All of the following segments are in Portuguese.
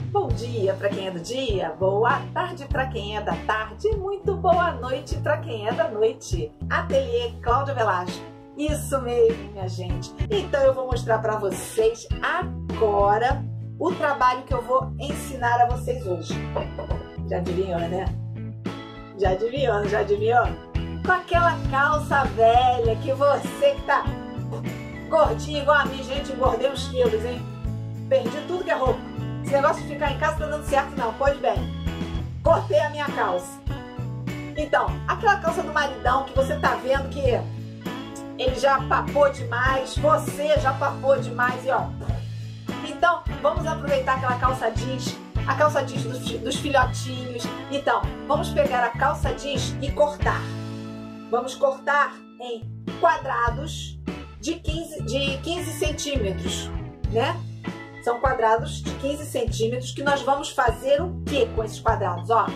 Bom dia para quem é do dia, boa tarde para quem é da tarde, muito boa noite para quem é da noite. Ateliê Cláudia Velasco. Isso mesmo, minha gente. Então eu vou mostrar para vocês agora o trabalho que eu vou ensinar a vocês hoje. Já adivinhou, né? Já adivinhou? Com aquela calça velha que você que tá gordinho igual a mim, gente, engordei uns quilos, hein? Perdi tudo que é roupa. Esse negócio de ficar em casa tá dando certo não, pois bem. Cortei a minha calça. Então, aquela calça do maridão que você tá vendo que ele já papou demais, você já papou demais e ó. Então, vamos aproveitar aquela calça jeans, a calça jeans dos filhotinhos. Então, vamos pegar a calça jeans e cortar. Vamos cortar em quadrados de 15 centímetros, né? São quadrados de 15 centímetros que nós vamos fazer o que com esses quadrados, ó?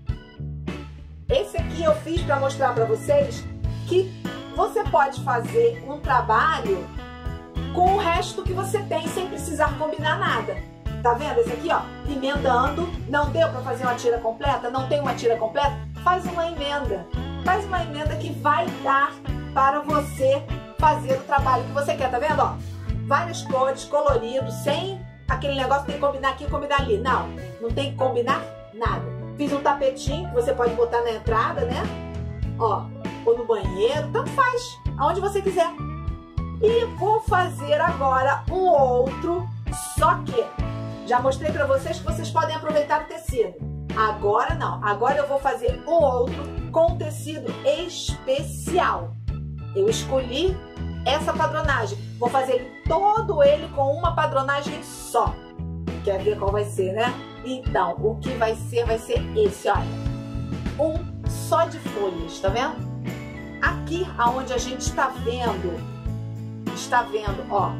Esse aqui eu fiz para mostrar para vocês que você pode fazer um trabalho com o resto que você tem sem precisar combinar nada. Tá vendo esse aqui, ó? Emendando. Não deu para fazer uma tira completa? Não tem uma tira completa? Faz uma emenda. Faz uma emenda que vai dar para você fazer o trabalho que você quer, tá vendo, ó? Várias cores, coloridos, sem aquele negócio de combinar aqui e combinar ali. Não, não tem que combinar nada. Fiz um tapetinho que você pode botar na entrada, né? Ó, ou no banheiro, tanto faz, aonde você quiser. E vou fazer agora um outro, só que já mostrei pra vocês que vocês podem aproveitar o tecido. Agora não, agora eu vou fazer um outro com tecido especial. Eu escolhi essa padronagem. Vou fazer todo ele com uma padronagem só. Quer ver qual vai ser, né? Então, o que vai ser esse, olha. Um só de folhas, tá vendo? Aqui aonde a gente está vendo, ó,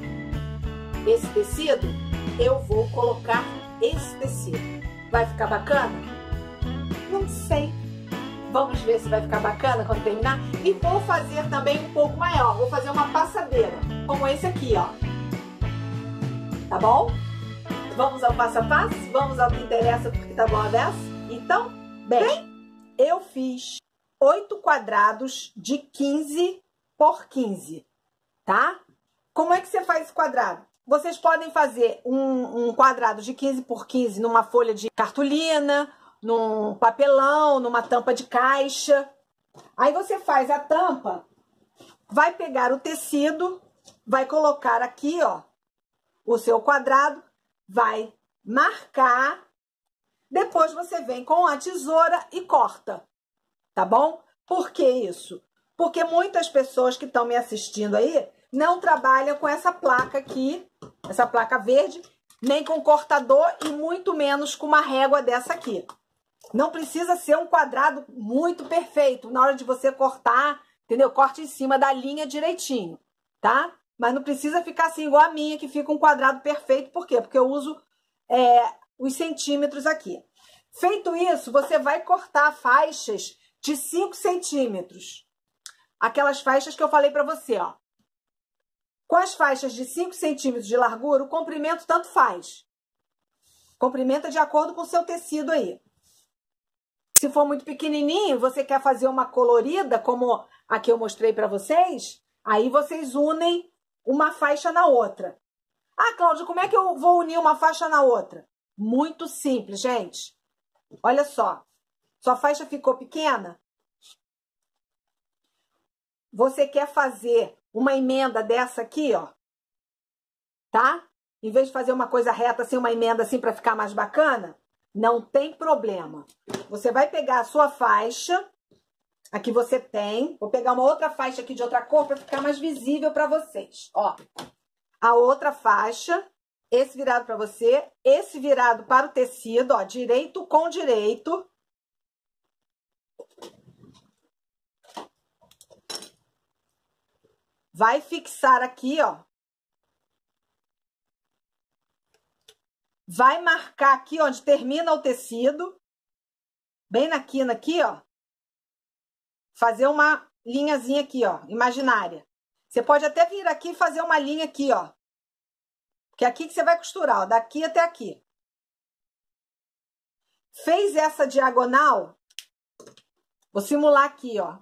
esse tecido, eu vou colocar esse tecido. Vai ficar bacana? Não sei. Vamos ver se vai ficar bacana quando terminar. E vou fazer também um pouco maior. Vou fazer uma passadeira, como esse aqui, ó. Tá bom? Vamos ao passo a passo? Vamos ao que interessa, porque tá bom a dessa? Então, bem, eu fiz 8 quadrados de 15 por 15, tá? Como é que você faz esse quadrado? Vocês podem fazer um quadrado de 15 por 15 numa folha de cartolina, num papelão, numa tampa de caixa. Aí você faz a tampa, vai pegar o tecido, vai colocar aqui, ó, o seu quadrado, vai marcar, depois você vem com a tesoura e corta, tá bom? Por que isso? Porque muitas pessoas que estão me assistindo aí não trabalham com essa placa aqui, essa placa verde, nem com cortador e muito menos com uma régua dessa aqui. Não precisa ser um quadrado muito perfeito. Na hora de você cortar, entendeu? Corte em cima da linha direitinho, tá? Mas não precisa ficar assim igual a minha, que fica um quadrado perfeito. Por quê? Porque eu uso os centímetros aqui. Feito isso, você vai cortar faixas de 5 centímetros. Aquelas faixas que eu falei pra você, ó. Com as faixas de 5 centímetros de largura, o comprimento tanto faz. Comprimenta de acordo com o seu tecido aí. Se for muito pequenininho, você quer fazer uma colorida, como a que eu mostrei para vocês, aí vocês unem uma faixa na outra. Ah, Cláudia, como é que eu vou unir uma faixa na outra? Muito simples, gente. Olha só. Sua faixa ficou pequena? Você quer fazer uma emenda dessa aqui, ó, tá? Em vez de fazer uma coisa reta, assim, uma emenda assim para ficar mais bacana, não tem problema. Você vai pegar a sua faixa, aqui você tem, vou pegar uma outra faixa aqui de outra cor para ficar mais visível para vocês, ó. A outra faixa, esse virado para você, esse virado para o tecido, ó, direito com direito. Vai fixar aqui, ó. Vai marcar aqui onde termina o tecido, bem na quina aqui, ó. Fazer uma linhazinha aqui, ó, imaginária. Você pode até vir aqui e fazer uma linha aqui, ó. Que é aqui que você vai costurar, ó, daqui até aqui. Fez essa diagonal? Vou simular aqui, ó.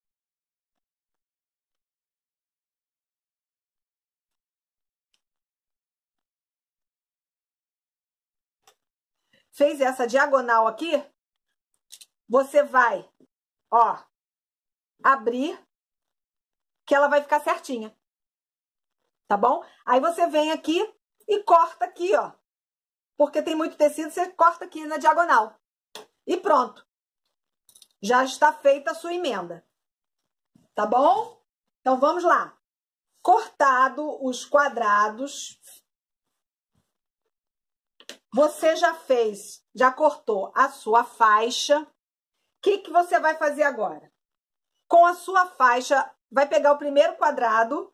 Fez essa diagonal aqui? Você vai, ó, abrir, que ela vai ficar certinha. Tá bom? Aí você vem aqui e corta aqui, ó. Porque tem muito tecido, você corta aqui na diagonal. E pronto. Já está feita a sua emenda. Tá bom? Então, vamos lá. Cortado os quadrados. Você já fez, já cortou a sua faixa. O que que você vai fazer agora? Com a sua faixa, vai pegar o primeiro quadrado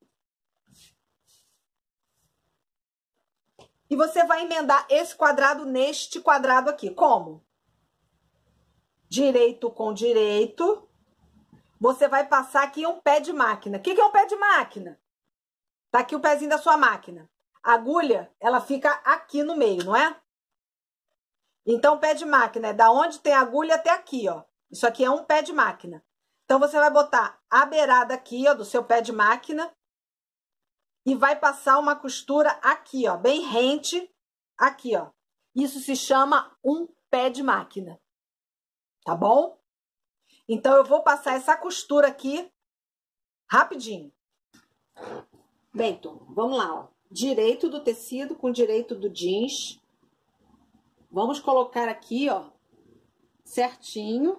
e você vai emendar esse quadrado neste quadrado aqui. Como? Direito com direito. Você vai passar aqui um pé de máquina. O que que é um pé de máquina? Tá aqui o pezinho da sua máquina. A agulha, ela fica aqui no meio, não é? Então, o pé de máquina é da onde tem a agulha até aqui, ó. Isso aqui é um pé de máquina. Então, você vai botar a beirada aqui, ó, do seu pé de máquina e vai passar uma costura aqui, ó, bem rente aqui, ó. Isso se chama um pé de máquina. Tá bom? Então, eu vou passar essa costura aqui rapidinho. Bem, vamos lá, ó. Direito do tecido com direito do jeans. Vamos colocar aqui, ó, certinho.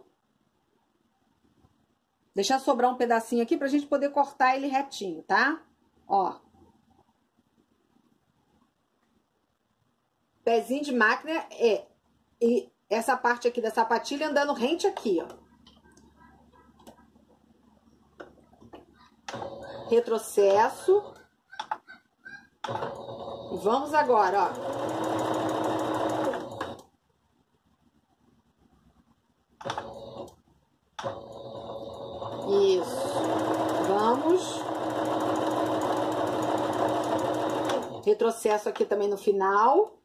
Deixar sobrar um pedacinho aqui pra gente poder cortar ele retinho, tá? Ó. Pezinho de máquina e essa parte aqui da sapatilha andando rente aqui, ó. Retrocesso. E vamos agora, ó. Isso. Vamos. Retrocesso aqui também no final.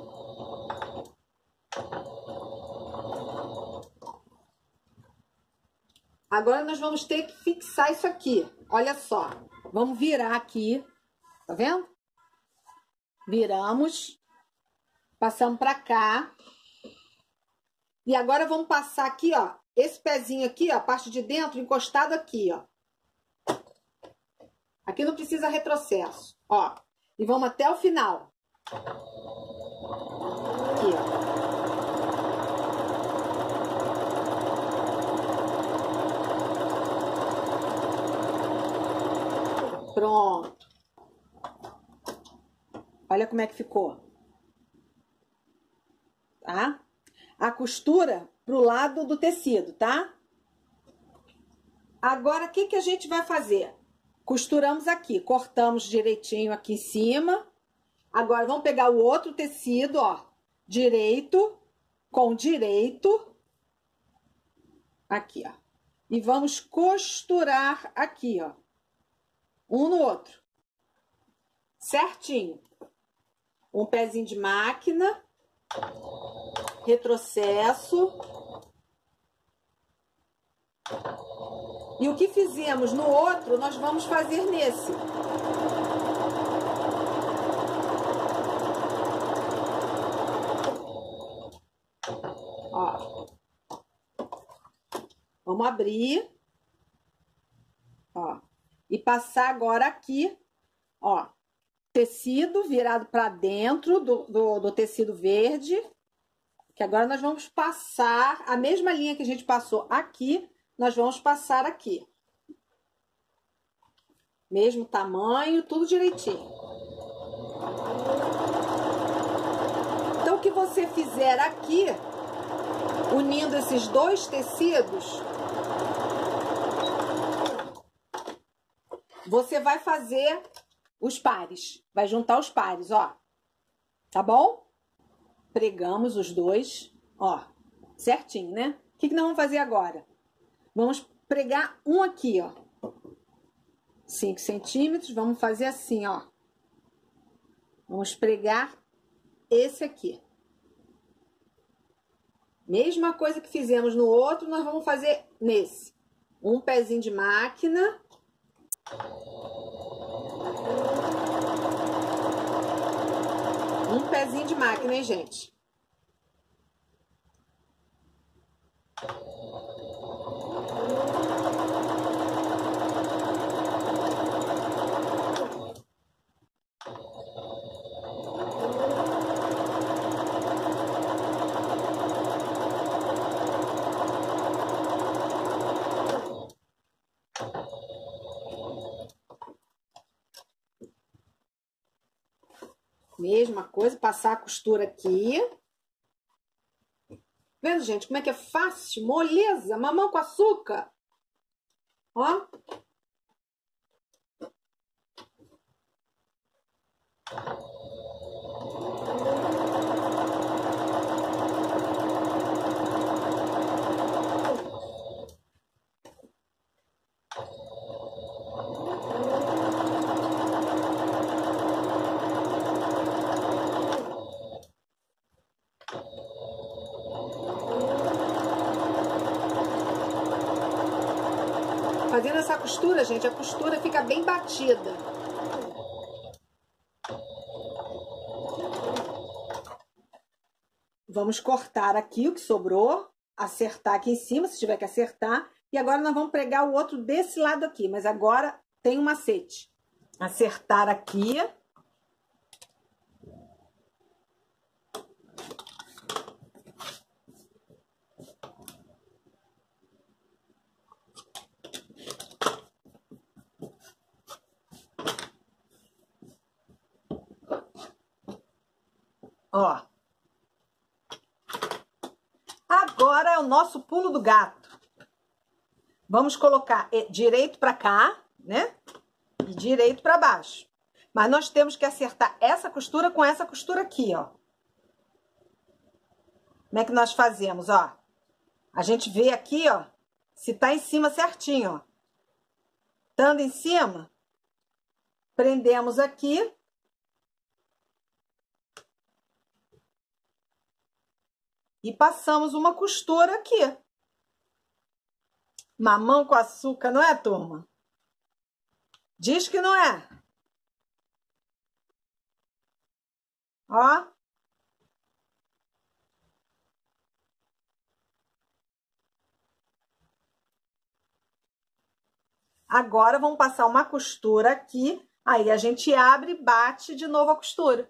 Agora nós vamos ter que fixar isso aqui. Olha só. Vamos virar aqui. Tá vendo? Viramos. Passamos pra cá. E agora vamos passar aqui, ó. Esse pezinho aqui, ó, a parte de dentro, encostado aqui, ó. Aqui não precisa retrocesso, ó. E vamos até o final. Aqui, ó. Pronto. Olha como é que ficou. Tá? A costura pro lado do tecido, tá? Agora, o que que a gente vai fazer? Costuramos aqui, cortamos direitinho aqui em cima. Agora, vamos pegar o outro tecido, ó. Direito com direito. Aqui, ó. E vamos costurar aqui, ó. Um no outro. Certinho. Um pezinho de máquina. Retrocesso. E o que fizemos no outro, nós vamos fazer nesse. Ó. Vamos abrir. Ó. E passar agora aqui, ó. Tecido virado para dentro do tecido verde. Que agora nós vamos passar a mesma linha que a gente passou aqui, nós vamos passar aqui. Mesmo tamanho, tudo direitinho. Então, o que você fizer aqui, unindo esses dois tecidos, você vai fazer os pares. Vai juntar os pares, ó. Tá bom? Pregamos os dois, ó, certinho, né? O que que nós vamos fazer agora? Vamos pregar um aqui, ó. 5 centímetros, vamos fazer assim, ó. Vamos pregar esse aqui. Mesma coisa que fizemos no outro, nós vamos fazer nesse. Um pezinho de máquina. Um pezinho de máquina, hein, gente? Mesma coisa, passar a costura aqui. Vendo, gente, como é que é fácil? Moleza, mamão com açúcar. Ó. Fazendo essa costura, gente, a costura fica bem batida. Vamos cortar aqui o que sobrou, acertar aqui em cima, se tiver que acertar. E agora nós vamos pregar o outro desse lado aqui, mas agora tem um macete. Acertar aqui. Ó. Agora é o nosso pulo do gato. Vamos colocar direito para cá, né? E direito para baixo. Mas nós temos que acertar essa costura com essa costura aqui, ó. Como é que nós fazemos, ó? A gente vê aqui, ó, se tá em cima certinho, ó. Estando em cima, prendemos aqui. E passamos uma costura aqui. Mamão com açúcar, não é, turma? Diz que não é. Ó. Agora, vamos passar uma costura aqui. Aí, a gente abre e bate de novo a costura.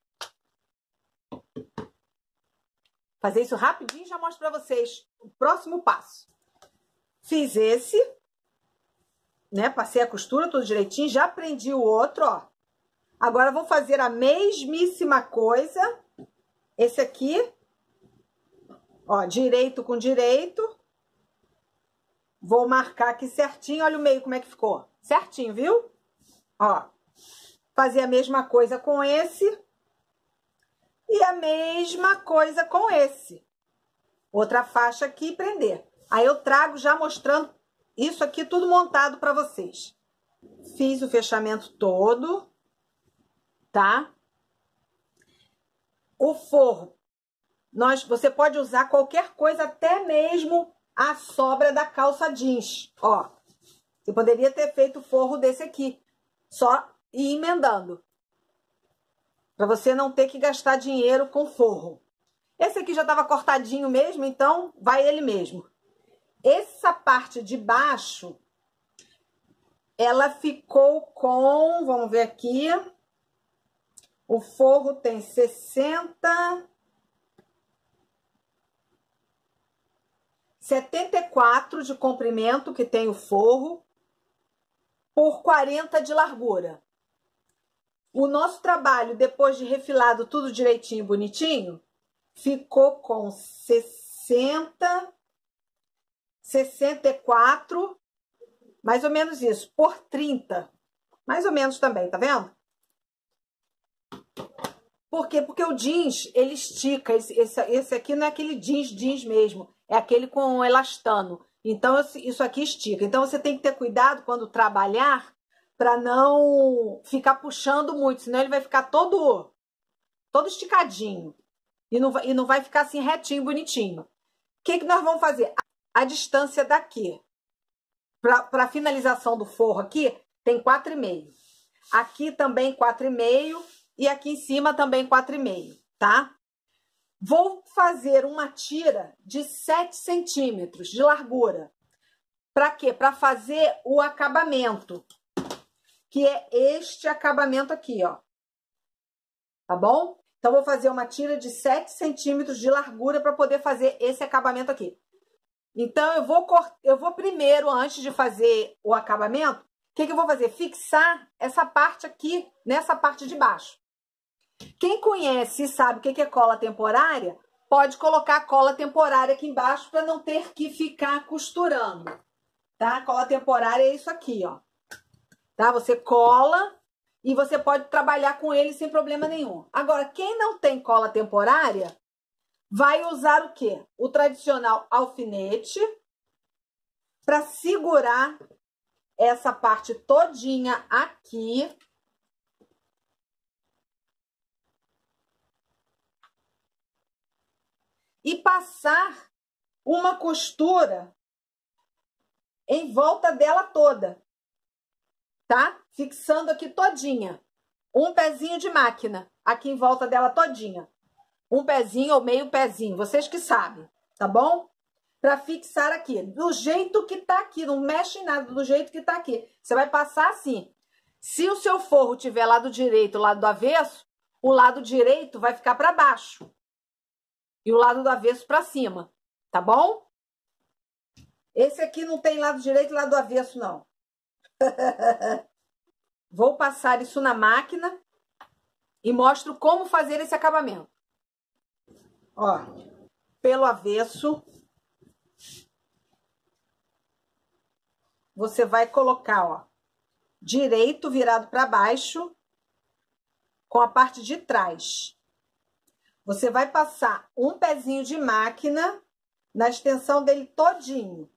Fazer isso rapidinho e já mostro pra vocês o próximo passo. Fiz esse, né? Passei a costura tudo direitinho, já prendi o outro, ó. Agora, vou fazer a mesmíssima coisa. Esse aqui, ó, direito com direito. Vou marcar aqui certinho, olha o meio como é que ficou. Certinho, viu? Ó, fazer a mesma coisa com esse. E a mesma coisa com esse. Outra faixa aqui e prender. Aí eu trago já mostrando isso aqui tudo montado para vocês. Fiz o fechamento todo, tá? O forro, você pode usar qualquer coisa, até mesmo a sobra da calça jeans. Ó, eu poderia ter feito o forro desse aqui, só ir emendando. Para você não ter que gastar dinheiro com forro. Esse aqui já estava cortadinho mesmo, então vai ele mesmo. Essa parte de baixo, ela ficou com, vamos ver aqui, o forro tem 74 de comprimento, que tem o forro, por 40 de largura. O nosso trabalho, depois de refilado tudo direitinho, bonitinho, ficou com 64, mais ou menos isso, por 30. Mais ou menos também, tá vendo? Por quê? Porque o jeans, ele estica. Esse aqui não é aquele jeans mesmo, é aquele com elastano. Então, isso aqui estica. Então, você tem que ter cuidado quando trabalhar, para não ficar puxando muito, senão ele vai ficar todo esticadinho. E não vai ficar assim retinho, bonitinho. que nós vamos fazer? A distância daqui para a finalização do forro aqui tem 4,5. Aqui também 4,5 e aqui em cima também 4,5, tá? Vou fazer uma tira de 7 centímetros de largura. Para quê? Para fazer o acabamento, que é este acabamento aqui, ó. Tá bom? Então, vou fazer uma tira de 7 centímetros de largura para poder fazer esse acabamento aqui. Então, eu vou primeiro, antes de fazer o acabamento, o que eu vou fazer? Fixar essa parte aqui, nessa parte de baixo. Quem conhece e sabe o que é cola temporária, pode colocar a cola temporária aqui embaixo para não ter que ficar costurando, tá? Cola temporária é isso aqui, ó. Tá? Você cola e você pode trabalhar com ele sem problema nenhum. Agora, quem não tem cola temporária, vai usar o quê? O tradicional alfinete para segurar essa parte todinha aqui. E passar uma costura em volta dela toda, tá? Fixando aqui todinha. Um pezinho de máquina aqui em volta dela todinha. Um pezinho ou meio pezinho, vocês que sabem, tá bom? Para fixar aqui, do jeito que tá aqui, não mexe em nada, do jeito que tá aqui. Você vai passar assim. Se o seu forro tiver lado direito, lado do avesso, o lado direito vai ficar para baixo. E o lado do avesso para cima, tá bom? Esse aqui não tem lado direito e lado do avesso, não. Vou passar isso na máquina e mostro como fazer esse acabamento. Ó, pelo avesso, você vai colocar, ó, direito virado para baixo, com a parte de trás. Você vai passar um pezinho de máquina na extensão dele todinho.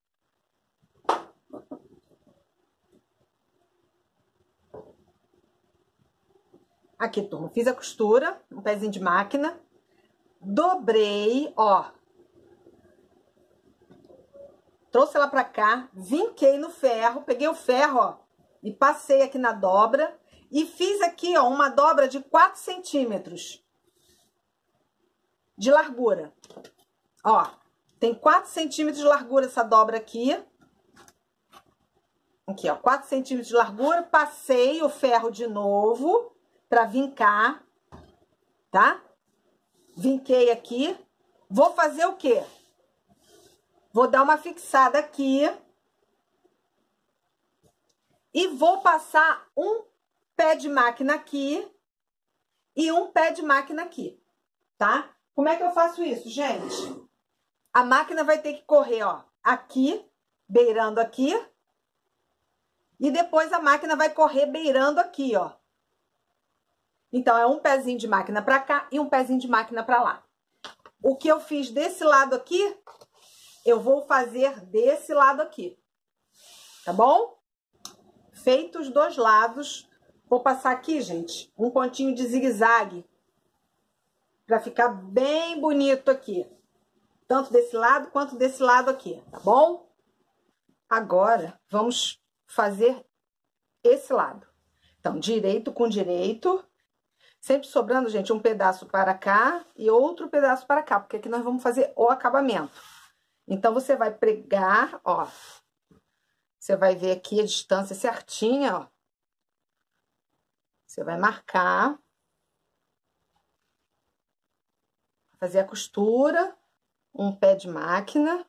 Aqui, turma, fiz a costura, um pezinho de máquina. Dobrei, ó. Trouxe ela pra cá, vinquei no ferro, peguei o ferro, ó, e passei aqui na dobra. E fiz aqui, ó, uma dobra de 4 centímetros. De largura. Ó, tem 4 centímetros de largura essa dobra aqui. Aqui, ó, 4 centímetros de largura. Passei o ferro de novo pra vincar, tá? Vinquei aqui. Vou fazer o quê? Vou dar uma fixada aqui. E vou passar um pé de máquina aqui e um pé de máquina aqui, tá? Como é que eu faço isso, gente? A máquina vai ter que correr, ó, aqui, beirando aqui. E depois a máquina vai correr beirando aqui, ó. Então, é um pezinho de máquina pra cá e um pezinho de máquina pra lá. O que eu fiz desse lado aqui, eu vou fazer desse lado aqui. Tá bom? Feito os dois lados, vou passar aqui, gente, um pontinho de zigue-zague. Pra ficar bem bonito aqui. Tanto desse lado quanto desse lado aqui, tá bom? Agora, vamos fazer esse lado. Então, direito com direito. Sempre sobrando, gente, um pedaço para cá e outro pedaço para cá. Porque aqui nós vamos fazer o acabamento. Então, você vai pregar, ó. Você vai ver aqui a distância certinha, ó. Você vai marcar. Fazer a costura, um pé de máquina.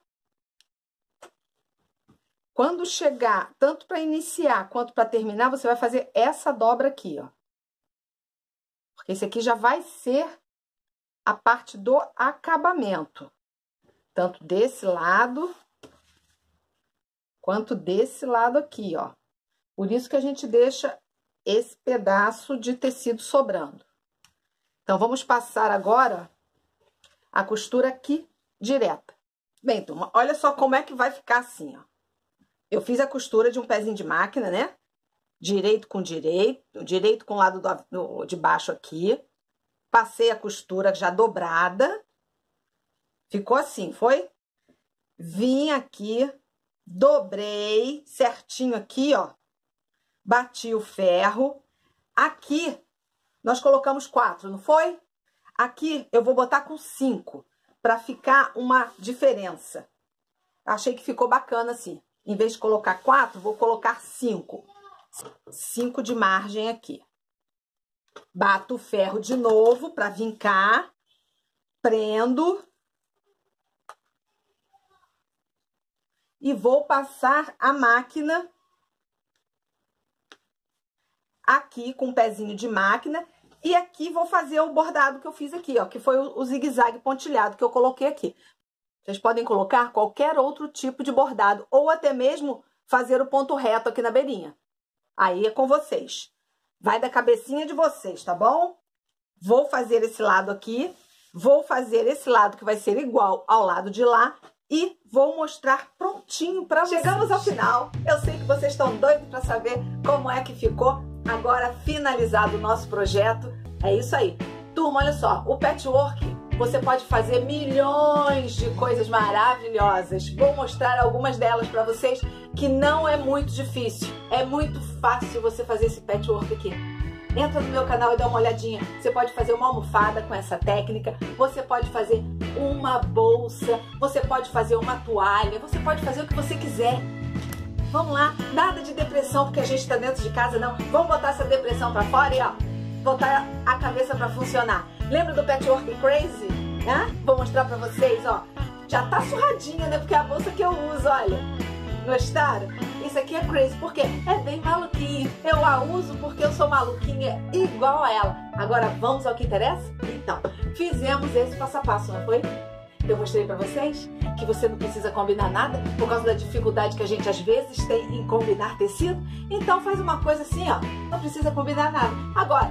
Quando chegar, tanto para iniciar quanto para terminar, você vai fazer essa dobra aqui, ó. Porque esse aqui já vai ser a parte do acabamento. Tanto desse lado, quanto desse lado aqui, ó. Por isso que a gente deixa esse pedaço de tecido sobrando. Então, vamos passar agora a costura aqui, direta. Bem, turma, olha só como é que vai ficar assim, ó. Eu fiz a costura de um pezinho de máquina, né? Direito com direito, direito com o lado de baixo aqui. Passei a costura já dobrada. Ficou assim, foi? vim aqui, dobrei certinho aqui, ó, bati o ferro. Aqui nós colocamos 4, não foi? Aqui eu vou botar com 5, para ficar uma diferença. Achei que ficou bacana assim. Em vez de colocar 4, vou colocar 5. 5 de margem aqui. Bato o ferro de novo para vincar. Prendo. E vou passar a máquina aqui com um pezinho de máquina. E aqui vou fazer o bordado que eu fiz aqui, ó, que foi o zigue-zague pontilhado que eu coloquei aqui. Vocês podem colocar qualquer outro tipo de bordado, ou até mesmo fazer o ponto reto aqui na beirinha. Aí é com vocês. Vai da cabecinha de vocês, tá bom? Vou fazer esse lado aqui, vou fazer esse lado que vai ser igual ao lado de lá e vou mostrar prontinho pra vocês. Chegamos ao final. Eu sei que vocês estão doidos pra saber como é que ficou. Agora, finalizado o nosso projeto, é isso aí. Turma, olha só, o patchwork, você pode fazer milhões de coisas maravilhosas. Vou mostrar algumas delas para vocês, que não é muito difícil. É muito fácil você fazer esse patchwork aqui. Entra no meu canal e dá uma olhadinha. Você pode fazer uma almofada com essa técnica, você pode fazer uma bolsa, você pode fazer uma toalha, você pode fazer o que você quiser. Vamos lá, nada de depressão porque a gente tá dentro de casa, não. Vamos botar essa depressão pra fora e, ó, botar a cabeça pra funcionar. Lembra do Patchwork Crazy? Vou mostrar pra vocês, ó. Já tá surradinha, né? Porque é a bolsa que eu uso, olha. Gostaram? Isso aqui é crazy, porque é bem maluquinho. Eu a uso porque eu sou maluquinha igual a ela. Agora, vamos ao que interessa? Então, fizemos esse passo a passo, não foi? Eu mostrei pra vocês que você não precisa combinar nada por causa da dificuldade que a gente às vezes tem em combinar tecido. Então faz uma coisa assim, ó, não precisa combinar nada. Agora,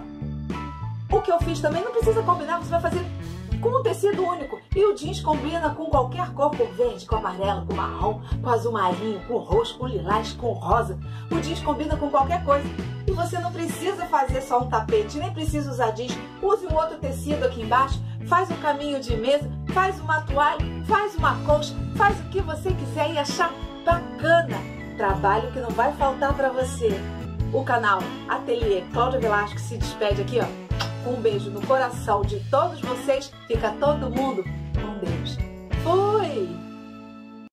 o que eu fiz também não precisa combinar, você vai fazer com um tecido único. E o jeans combina com qualquer cor, com verde, com amarelo, com marrom, com azul marinho, com roxo, com lilás, com rosa. O jeans combina com qualquer coisa. E você não precisa fazer só um tapete, nem precisa usar jeans. Use um outro tecido aqui embaixo, faz um caminho de mesa, faz uma toalha, faz uma colcha, faz o que você quiser e achar bacana. Trabalho que não vai faltar para você. O canal Ateliê Cláudia Velasco se despede aqui, ó. Um beijo no coração de todos vocês. Fica todo mundo com Deus.